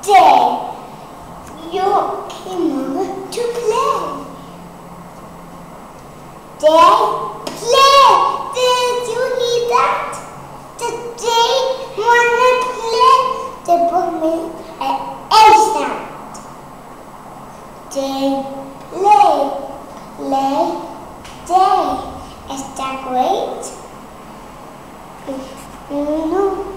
day. You came to play. Day, play. Did you hear that? Today, wanna play. They put me at every day, play, day. Is that great? No.